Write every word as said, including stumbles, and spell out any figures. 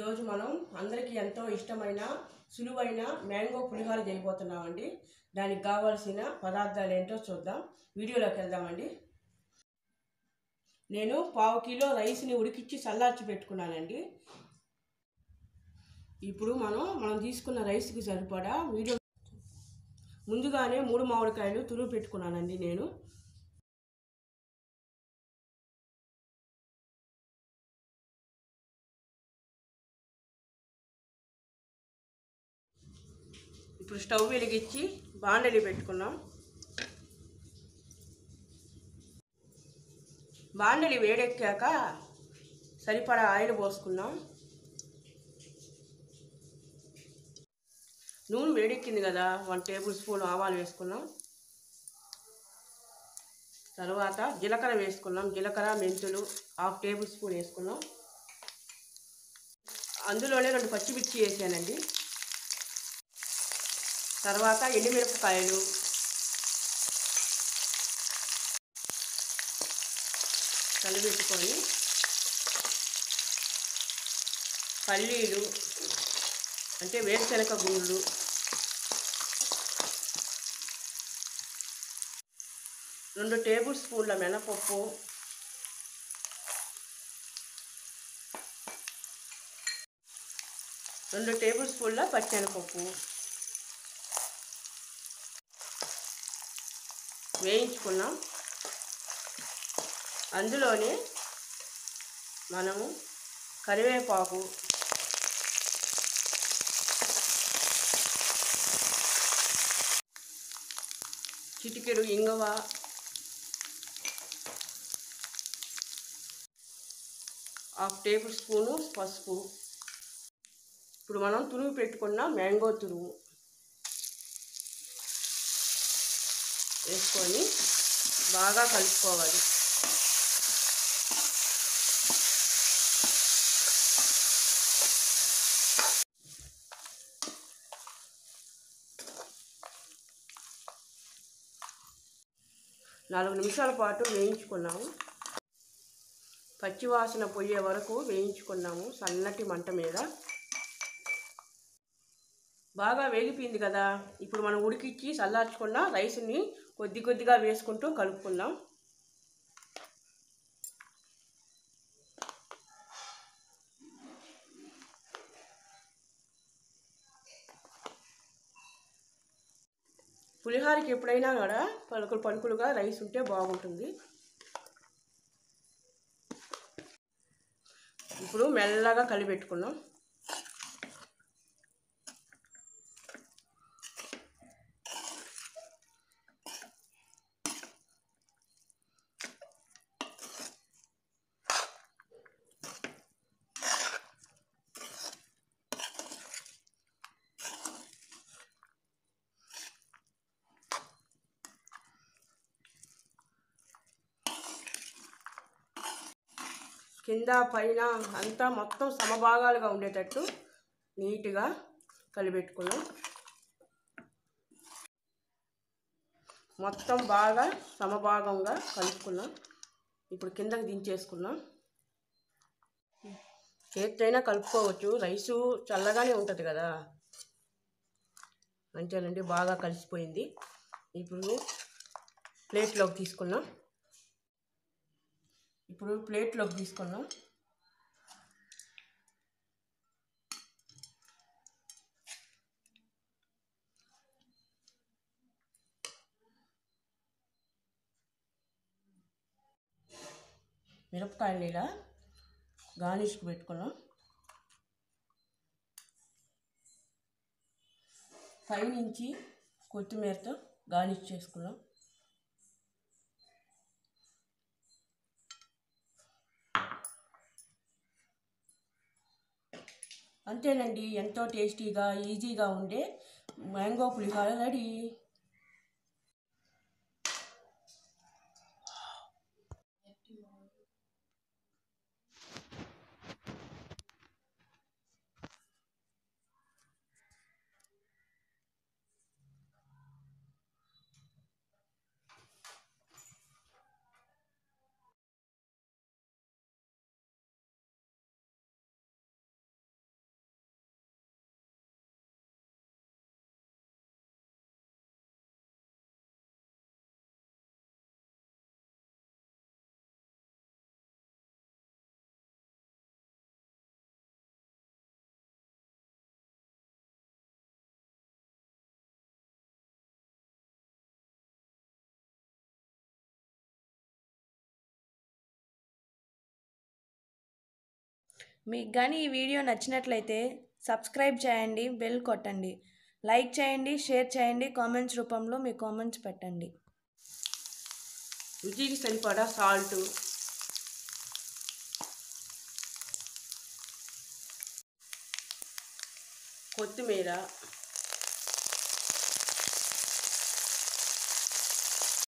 ఈరోజు మనం అందరికీ ఎంతో ఇష్టమైన సులువైన మ్యాంగో పులిహోర చేయబోతున్నామండి. దానికి కావాల్సిన పదార్థాలు ఏంటో చూద్దాం. వీడియోలోకి వెళ్దామండి. నేను పావు కిలో రైస్ని ఉడికించి చల్లార్చి పెట్టుకున్నానండి. ఇప్పుడు మనం మనం తీసుకున్న రైస్కి సరిపడా వీడియో ముందుగానే మూడు మామిడికాయలు తురుము పెట్టుకున్నానండి. నేను ఇప్పుడు స్టవ్ వెలిగించి బాండలి పెట్టుకున్నాం. బాండలి వేడెక్కాక సరిపడా ఆయిల్ పోసుకున్నాం. నూనె వేడెక్కింది కదా, వన్ టేబుల్ స్పూన్ ఆవాలు వేసుకున్నాం. తర్వాత జీలకర్ర వేసుకున్నాం. జీలకర్ర మెంతులు హాఫ్ టేబుల్ స్పూన్ వేసుకున్నాం. అందులోనే రెండు పచ్చిమిర్చి వేసానండి. తర్వాత ఎండుమిరపకాయలు, కలిపెట్టుకొని పల్లీలు అంటే వేరుశనగ గుండ్లు, రెండు టేబుల్ స్పూన్ల మినపప్పు, రెండు టేబుల్ స్పూన్ల పచ్చెనపప్పు వేయించుకున్నాం. అందులోనే మనము కరివేపాకు, చిటికెడు ఇంగువ, హాఫ్ టేబుల్ స్పూను పసుపు, ఇప్పుడు మనం తురుము పెట్టుకున్న మ్యాంగో తురుము వేసుకొని బాగా కలుపుకోవాలి. నాలుగు నిమిషాల పాటు వేయించుకున్నాము. పచ్చివాసన పోయే వరకు వేయించుకున్నాము సన్నటి మంట మీద. బాగా వేగిపోయింది కదా, ఇప్పుడు మనం ఉడికించి చల్లార్చుకున్న రైస్ని కొద్ది కొద్దిగా వేసుకుంటూ కలుపుకుందాం. పులిహోరకి ఎప్పుడైనా కూడా పలుకులు పలుకులుగా రైస్ ఉంటే బాగుంటుంది. ఇప్పుడు మెల్లగా కలిపెట్టుకున్నాం. కింద పైన అంతా మొత్తం సమభాగాలుగా ఉండేటట్టు నీట్గా కలిపెట్టుకున్నాం. మొత్తం బాగా సమభాగంగా కలుపుకున్నాం. ఇప్పుడు కిందకి దించేసుకున్నాం. చేత్తైనా కలుపుకోవచ్చు, రైసు చల్లగానే ఉంటుంది కదా. అంతేనండి, బాగా కలిసిపోయింది. ఇప్పుడు ప్లేట్లోకి తీసుకున్నాం. ఇప్పుడు ప్లేట్లోకి తీసుకున్నాం. మిరపకాయలు ఇలా గార్నిష్కి పెట్టుకున్నాం. పైనుంచి కొత్తిమీరతో గార్నిష్ చేసుకున్నాం. అంతేనండి, ఎంతో టేస్టీగా ఈజీగా ఉండే మ్యాంగో పులిహోర రెడీ. మీకు కానీ ఈ వీడియో నచ్చినట్లయితే సబ్స్క్రైబ్ చేయండి, బెల్ కొట్టండి, లైక్ చేయండి, షేర్ చేయండి, కామెంట్స్ రూపంలో మీ కామెంట్స్ పెట్టండి. రుచికి సరిపడా సాల్ట్, కొత్తిమీర,